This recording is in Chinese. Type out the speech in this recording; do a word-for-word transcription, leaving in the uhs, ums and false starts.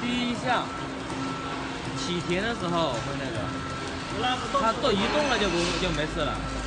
第一项起甜的时候会那个，它都一动了就不就没事了。